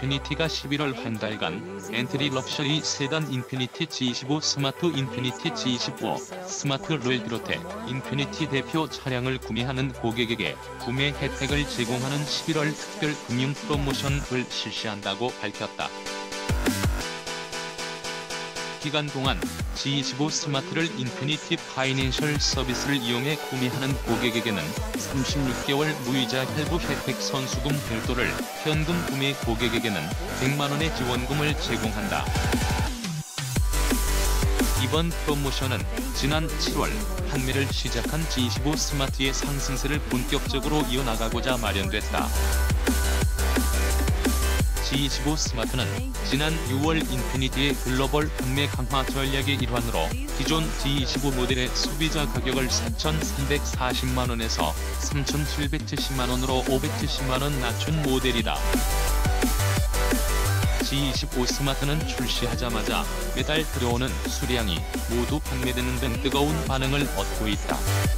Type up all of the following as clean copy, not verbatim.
인피니티가 11월 한 달간 엔트리 럭셔리 세단 인피니티 G25, 스마트 인피니티 G25, 스마트를 비롯해 인피니티 대표 차량을 구매하는 고객에게 구매 혜택을 제공하는 11월 특별 금융 프로모션을 실시한다고 밝혔다. 기간 동안 G25 스마트를 인피니티 파이낸셜 서비스를 이용해 구매하는 고객에게는 36개월 무이자 할부 혜택 선수금 별도를, 현금 구매 고객에게는 100만원의 지원금을 제공한다. 이번 프로모션은 지난 7월 판매를 시작한 G25 스마트의 상승세를 본격적으로 이어나가고자 마련됐다. G25 스마트는 지난 6월 인피니티의 글로벌 판매 강화 전략의 일환으로 기존 G25 모델의 소비자 가격을 4,340만원에서 3,770만원으로 570만원 낮춘 모델이다. G25 스마트는 출시하자마자 매달 들어오는 수량이 모두 판매되는 등 뜨거운 반응을 얻고 있다.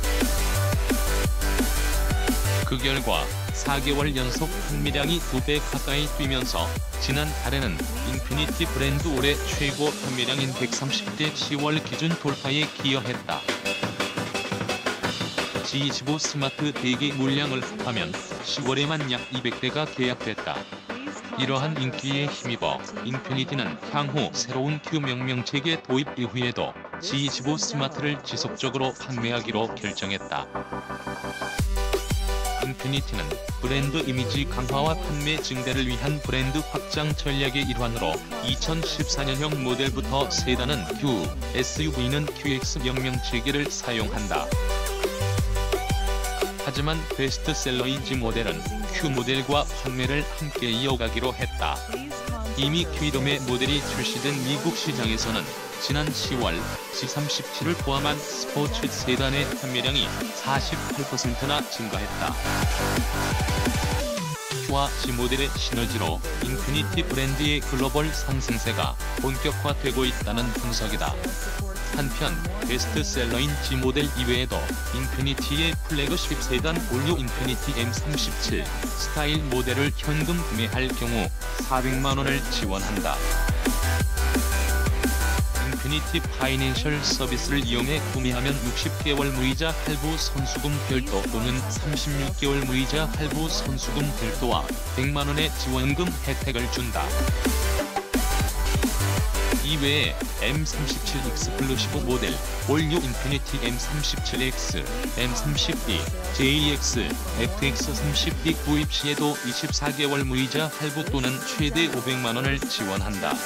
그 결과 4개월 연속 판매량이 2배 가까이 뛰면서 지난 달에는 인피니티 브랜드 올해 최고 판매량인 130대 10월 기준 돌파에 기여했다. G25 스마트 대기 물량을 합하면 10월에만 약 200대가 계약됐다. 이러한 인기에 힘입어 인피니티는 향후 새로운 Q 명명체계 도입 이후에도 G25 스마트를 지속적으로 판매하기로 결정했다. 인피니티는 브랜드 이미지 강화와 판매 증대를 위한 브랜드 확장 전략의 일환으로 2014년형 모델부터 세단은 Q, SUV는 QX 명명체계를 사용한다. 하지만 베스트셀러인 G 모델은 Q 모델과 판매를 함께 이어가기로 했다. 이미 Q 이름의 모델이 출시된 미국 시장에서는 지난 10월 G37을 포함한 스포츠 세단의 판매량이 48%나 증가했다. Q와 G 모델의 시너지로 인피니티 브랜드의 글로벌 상승세가 본격화되고 있다는 분석이다. 한편 베스트셀러인 G 모델 이외에도 인피니티의 플래그십 세단 올류 인피니티 M37 스타일 모델을 현금 구매할 경우 400만원을 지원한다. 인피니티 파이낸셜 서비스를 이용해 구매하면 60개월 무이자 할부 선수금 별도 또는 36개월 무이자 할부 선수금 별도와 100만원의 지원금 혜택을 준다. 이외에 M37 익스클루시브 모델, 올류 인피니티 M37X, M30D, JX, FX30D 구입 시에도 24개월 무이자 할부 또는 최대 500만원을 지원한다.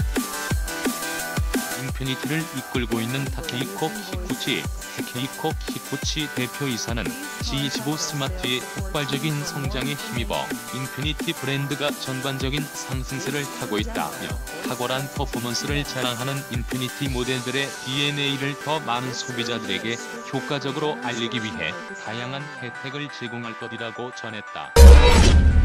인피니티를 이끌고 있는 타케히코 키구치 대표이사는 G25 스마트의 폭발적인 성장에 힘입어 인피니티 브랜드가 전반적인 상승세를 타고 있다며 탁월한 퍼포먼스를 자랑하는 인피니티 모델들의 DNA를 더 많은 소비자들에게 효과적으로 알리기 위해 다양한 혜택을 제공할 것이라고 전했다.